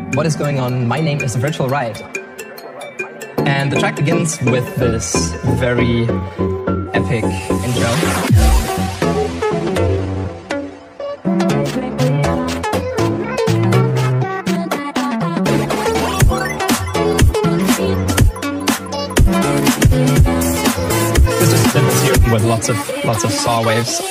What is going on? My name is Virtual Riot. And the track begins with this very epic intro. This is synths here with lots of saw waves.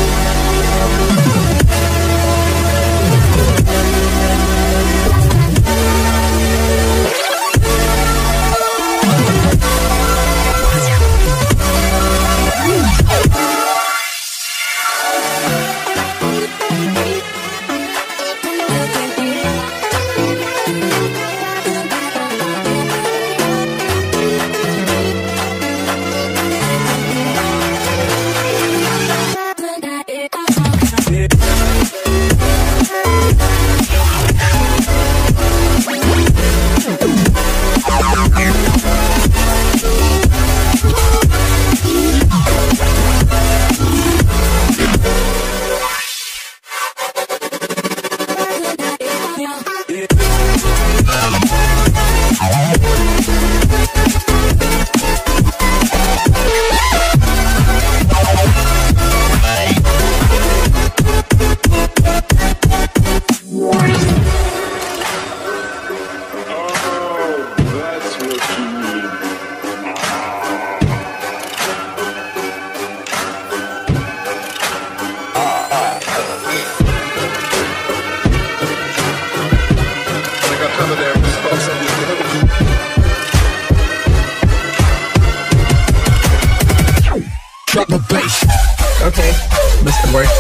Drop the bass. Okay, this could work.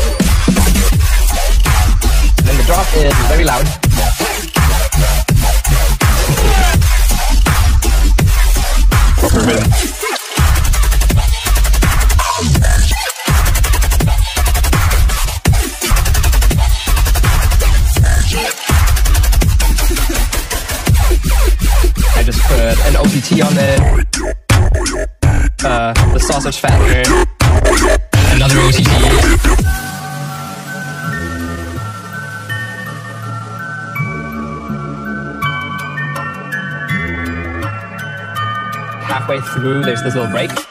And the drop is very loud. Proper rhythm. I just put an OPT on it. The sausage factor. Another OTT. Halfway through, there's this little break.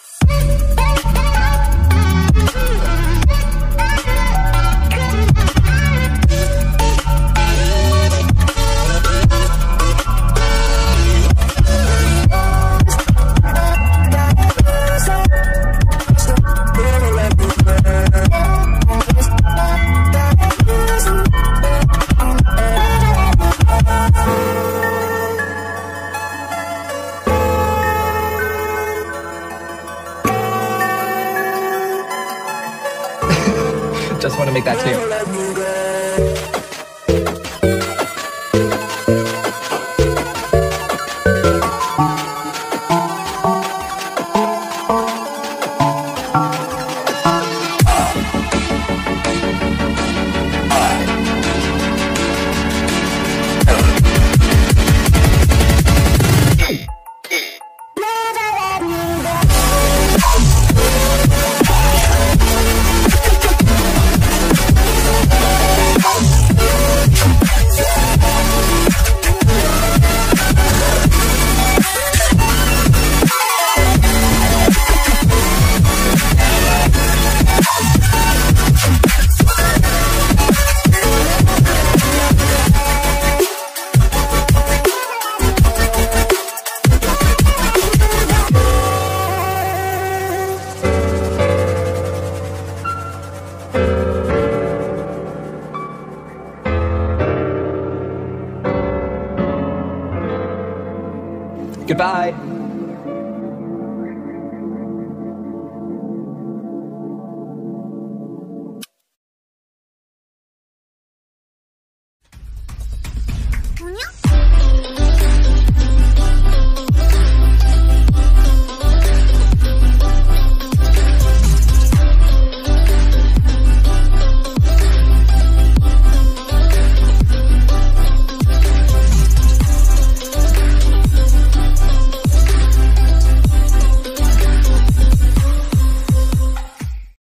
Just want to make that clear. Goodbye.